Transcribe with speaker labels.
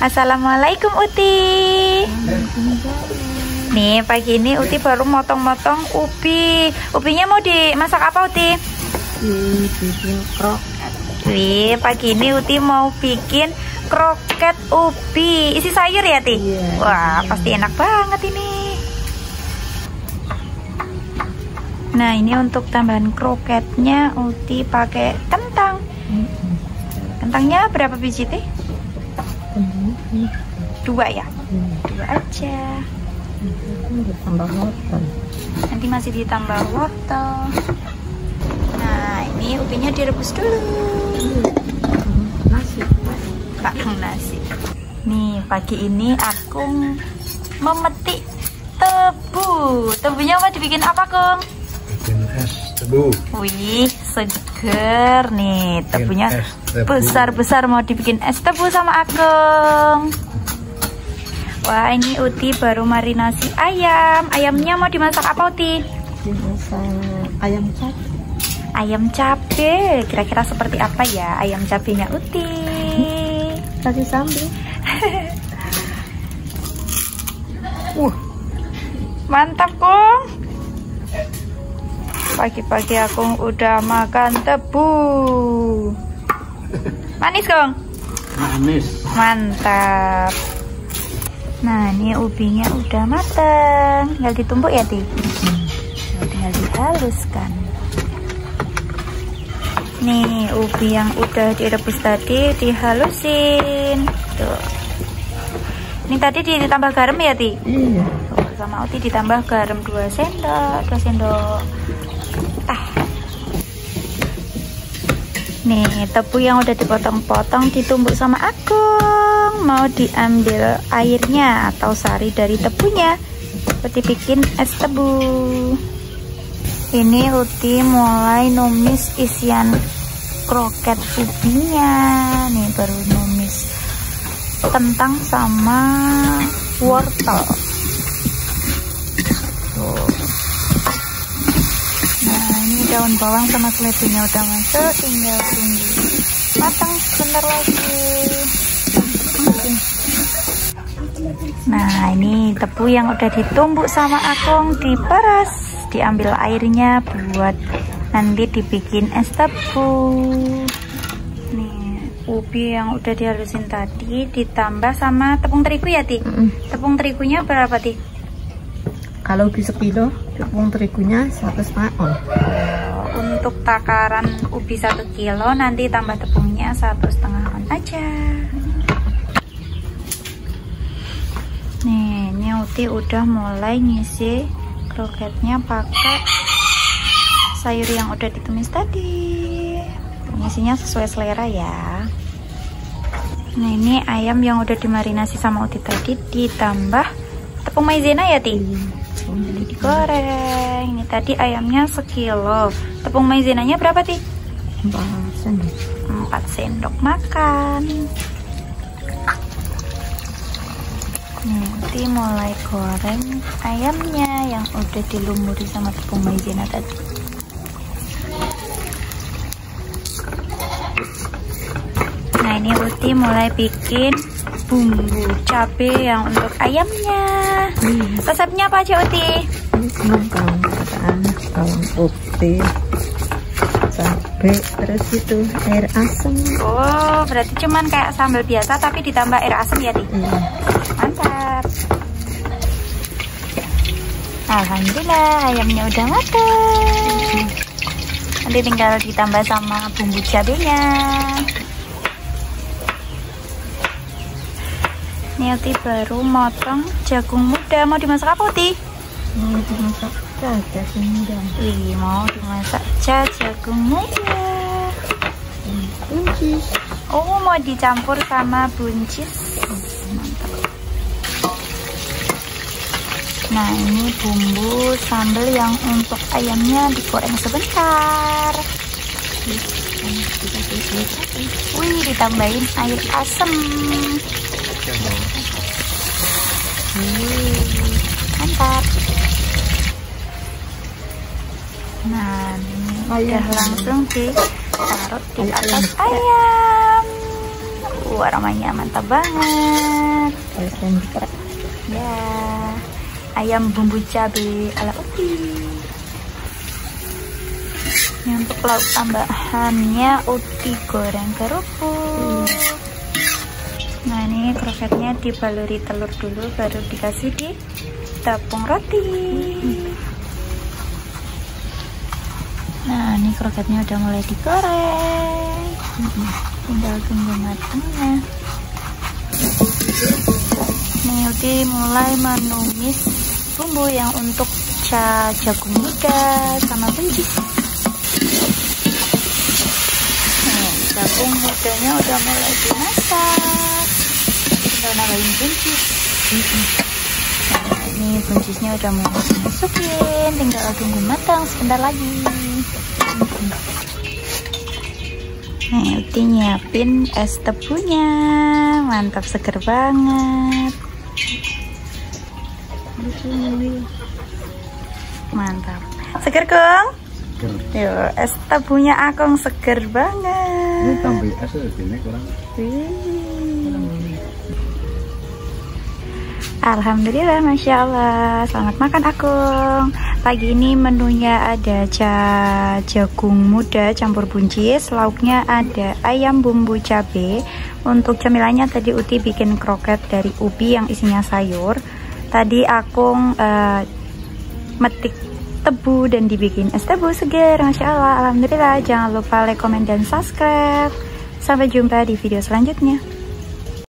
Speaker 1: Assalamualaikum Uti. Nih pagi ini Uti baru motong-motong ubi. Ubinya mau dimasak apa Uti?
Speaker 2: Bikin kroket.
Speaker 1: Wih, pagi ini Uti mau bikin kroket ubi. Isi sayur ya Ti?
Speaker 2: Iya.
Speaker 1: Wah pasti enak banget ini. Nah ini untuk tambahan kroketnya Uti pakai kentang. Kentangnya berapa biji Ti? 2 ya? 2 aja.
Speaker 2: Ditambah wortel.
Speaker 1: Nanti masih ditambah wortel. Nah ini ubinya direbus dulu.
Speaker 2: Nasi.
Speaker 1: Pakai nasi. Nih pagi ini aku memetik tebu. Tebunya mau dibikin apa Kong?
Speaker 3: Bikin es tebu.
Speaker 1: Wih seger nih. Tebunya besar-besar mau dibikin es tebu sama Ageng. Wah ini Uti baru marinasi ayam. Ayamnya mau dimasak apa Uti?
Speaker 2: Dimasak ayam cabai.
Speaker 1: Ayam cabe. Kira-kira seperti apa ya ayam cabenya Uti?
Speaker 2: Kasih sambal.
Speaker 1: Mantap Kong. Pagi-pagi aku udah makan tebu. Manis Kong?
Speaker 3: Manis.
Speaker 1: Mantap. Nah ini ubinya udah mateng. Tinggal ditumbuk ya Ti? Tinggal dihaluskan. Nih ubi yang udah direbus tadi dihalusin. Tuh. Ini tadi ditambah garam ya Ti?
Speaker 2: Iya.
Speaker 1: Sama Uti ditambah garam 2 sendok. Nih tebu yang udah dipotong-potong ditumbuk sama Agung. Mau diambil airnya atau sari dari tebunya seperti bikin es tebu. Ini Uti mulai numis isian kroket ubinya. Nih baru numis kentang sama wortel. Daun bawang sama seledrinya udah masuk, tinggal tunggu matang sebentar lagi. Nah ini tebu yang udah ditumbuk sama Akong diperas, diambil airnya buat nanti dibikin es tebu. Nih ubi yang udah dihalusin tadi ditambah sama tepung terigu ya Ti? Tepung terigunya berapa Ti?
Speaker 2: Kalau ubi sekilo, tepung terigunya 1,5 on.
Speaker 1: Untuk takaran ubi 1 kilo nanti tambah tepungnya 1,5 on aja. Nih ini Uti udah mulai ngisi kroketnya pakai sayur yang udah ditumis tadi. Ngisinya sesuai selera ya. Nah ini ayam yang udah dimarinasi sama Uti tadi ditambah tepung maizena ya Ti? Jadi digoreng. Ini tadi ayamnya 1 kilo. Tepung maizenanya berapa Ti?
Speaker 2: 4 sendok.
Speaker 1: 4 sendok makan. Nanti mulai goreng ayamnya yang udah dilumuri sama tepung maizena tadi. Nah ini Uti mulai bikin bumbu cabai yang untuk ayamnya. Resepnya apa aja Uti?
Speaker 2: Ini cuma bawang putih, cabai, terus itu air asam.
Speaker 1: Oh berarti cuman kayak sambal biasa tapi ditambah air asam ya Ti? Mantap. Alhamdulillah ayamnya udah matang. Nanti tinggal ditambah sama bumbu cabenya. Ini Uti baru motong jagung muda. Mau dimasak apa Uti?
Speaker 2: Mau dimasak jagung muda.
Speaker 1: Wih, mau dimasak jagung muda.
Speaker 2: Buncis.
Speaker 1: Oh, mau dicampur sama buncis. Mantap. Nah, ini bumbu sambal yang untuk ayamnya digoreng sebentar. Wih, ditambahin air asam. Mantap. Nah ini udah langsung ditaruh di atas ayam. aromanya mantap banget. Ya, ayam bumbu cabai ala Uti. Ini untuk lauk tambahannya Uti goreng kerupuk. Nah, ini kroketnya dibaluri telur dulu, baru dikasih di tepung roti. Nah, ini kroketnya udah mulai digoreng. Tinggal tunggu matangnya. Nih, Uti mulai menumis bumbu yang untuk jagung muda sama buncis. Nah, jagung mudanya udah mulai dimasak. Tinggal nambahin buncis. Nah, ini buncisnya udah mulai dimasukin. Tinggal tunggu matang sebentar lagi. Nih, Uti nyiapin es tebunya. Mantap, seger banget. Mantap. Seger, Kung?
Speaker 3: Seger.
Speaker 1: Yuk, es tebunya Akung seger banget.
Speaker 3: Ini tambah es ini kurang.
Speaker 1: Alhamdulillah, Masya Allah. Selamat makan, Akung. Pagi ini menunya ada jagung muda campur buncis. Lauknya ada ayam bumbu cabai. Untuk camilannya tadi Uti bikin kroket dari ubi yang isinya sayur. Tadi Akung metik tebu dan dibikin es tebu segar. Masya Allah, alhamdulillah. Jangan lupa like, komen, dan subscribe. Sampai jumpa di video selanjutnya.